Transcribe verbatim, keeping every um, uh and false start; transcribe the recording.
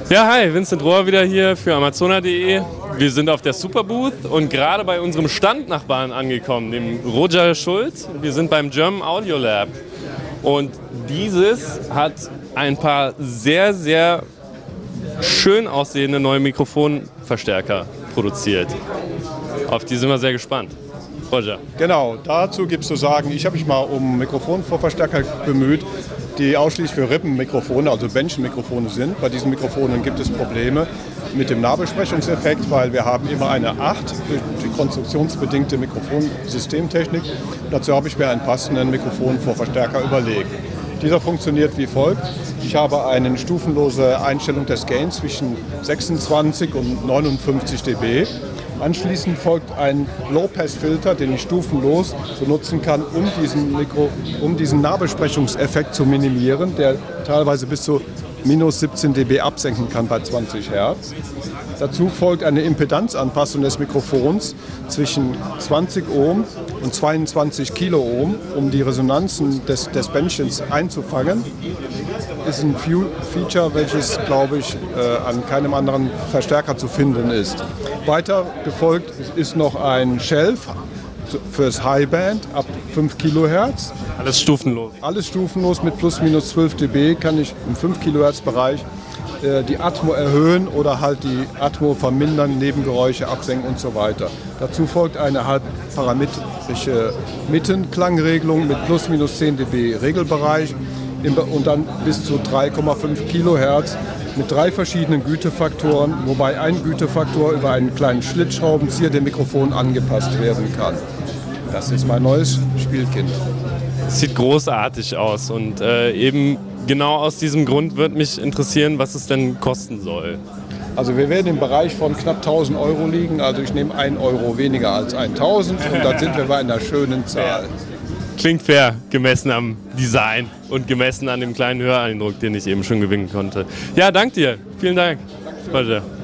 Ja, hi, Vincent Rohr wieder hier für Amazona punkt de. Wir sind auf der Superbooth und gerade bei unserem Standnachbarn angekommen, dem Roger Schulz. Wir sind beim German Audio Lab und dieses hat ein paar sehr, sehr schön aussehende neue Mikrofonverstärker produziert. Auf die sind wir sehr gespannt. Roger. Genau, dazu gibt es zu sagen, ich habe mich mal um Mikrofonvorverstärker bemüht, die ausschließlich für Rippenmikrofone, also Bändchenmikrofone sind. Bei diesen Mikrofonen gibt es Probleme mit dem Nahbesprechungseffekt, weil wir haben immer eine acht, die konstruktionsbedingte Mikrofonsystemtechnik. Dazu habe ich mir einen passenden Mikrofonvorverstärker überlegt. Dieser funktioniert wie folgt. Ich habe eine stufenlose Einstellung des Gains zwischen sechsundzwanzig und neunundfünfzig dB. Anschließend folgt ein Low-Pass-Filter, den ich stufenlos benutzen kann, um diesen, Mikro, um diesen Nahbesprechungseffekt zu minimieren, der teilweise bis zu minus siebzehn dB absenken kann bei zwanzig Hertz. Dazu folgt eine Impedanzanpassung des Mikrofons zwischen zwanzig Ohm und zweiundzwanzig Kiloohm, um die Resonanzen des, des Bändchens einzufangen. Ist ein Feature, welches, glaube ich, äh, an keinem anderen Verstärker zu finden ist. Weiter gefolgt ist noch ein Shelf fürs Highband ab fünf Kilohertz. Alles stufenlos. Alles stufenlos mit plus minus zwölf dB kann ich im fünf Kilohertz Bereich äh, die Atmo erhöhen oder halt die Atmo vermindern, Nebengeräusche absenken und so weiter. Dazu folgt eine halbparametrische Mittenklangregelung mit plus minus zehn dB Regelbereich und dann bis zu drei Komma fünf Kilohertz mit drei verschiedenen Gütefaktoren, wobei ein Gütefaktor über einen kleinen Schlitzschraubenzieher dem Mikrofon angepasst werden kann. Das ist mein neues Spielkind. Sieht großartig aus und äh, eben genau aus diesem Grund würde mich interessieren, was es denn kosten soll. Also wir werden im Bereich von knapp tausend Euro liegen, also ich nehme einen Euro weniger als tausend und dann sind wir bei einer schönen Zahl. Klingt fair, gemessen am Design und gemessen an dem kleinen Höreindruck, den ich eben schon gewinnen konnte. Ja, danke dir. Vielen Dank. Roger.